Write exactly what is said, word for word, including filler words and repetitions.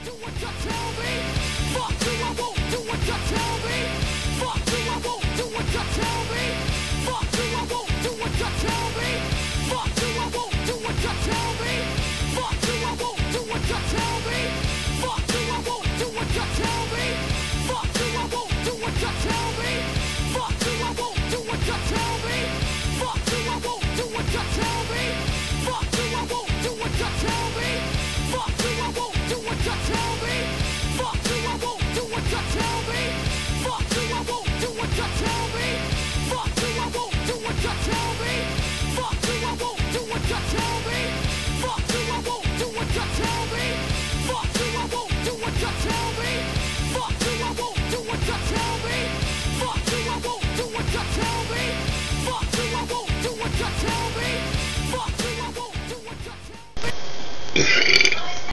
do what you tell me. Fuck you, I won't do what you tell me. Fuck you, I won't